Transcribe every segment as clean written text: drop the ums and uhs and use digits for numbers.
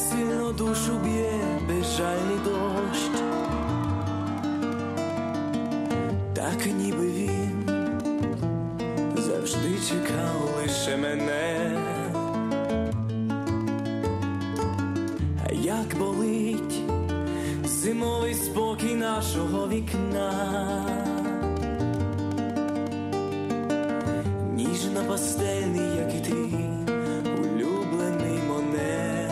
сильно душу б'є безжальний дощ, так ніби він завжди чекав лише мене. А як болить зимовий спокій нашого вікна, ніжно пастельний, як і твій улюблений Моне.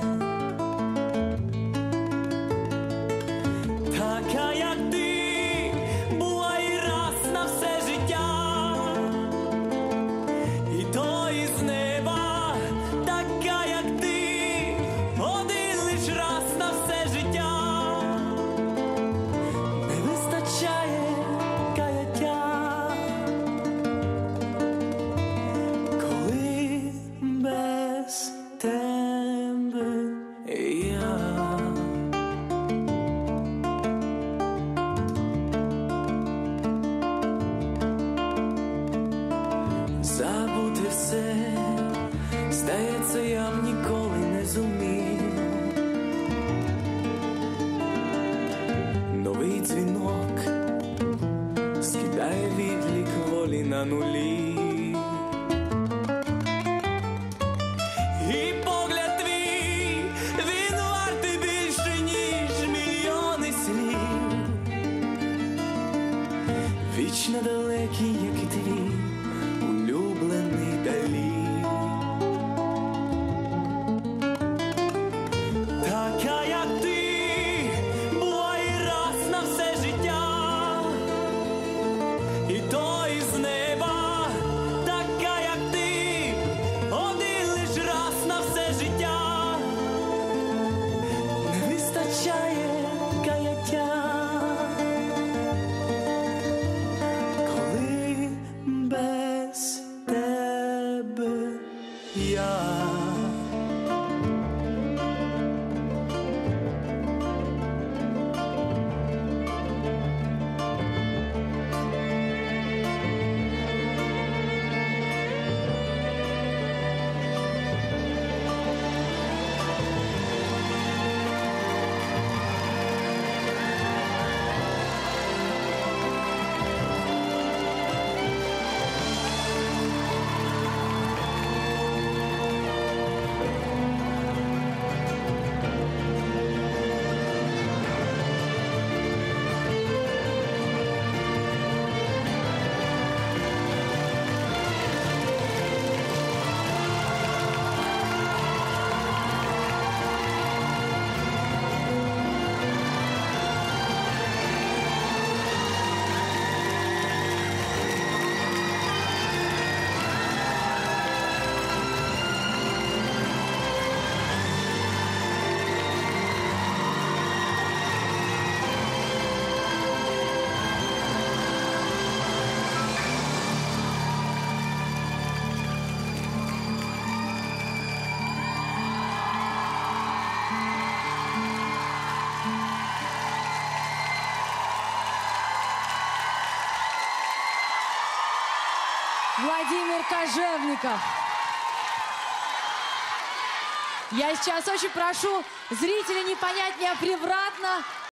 Така, як ти, була і раз на все життя, і то із неба. Така, як ти, один лиш раз на все життя. Не вистачає каяття, коли без тебе я. Забути все, здається, я б ніколи не зумів. Новий дзвінок скидає відлік волі на нулі. І погляд твій, він вартий більше, ніж мільйони слів. Вічно далекий, як і твій улюблений Далі. Така, як ти, була і раз на все життя, і то із неба. Така, як ти, один лиш раз на все життя. Не вистачає каяття, коли без тебе я. Владимир Кожевников. Я сейчас очень прошу зрителей не понять меня превратно.